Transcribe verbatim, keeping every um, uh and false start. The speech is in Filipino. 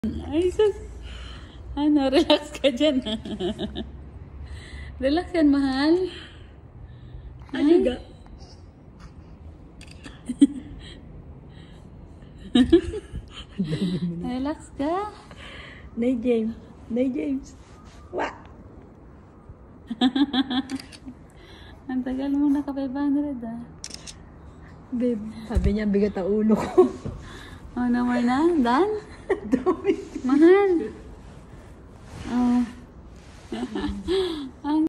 Ay, sus. Ano, relax ka dyan. Relax yan, mahal. Ano ga? Relax ka. Nay James. Nay James. Wa. Ang tagal mo naka five hundred ah. Babe, sabi niya bigat ang ulo ko. Oh, no more na? Done? Dami. Mahal. Oh.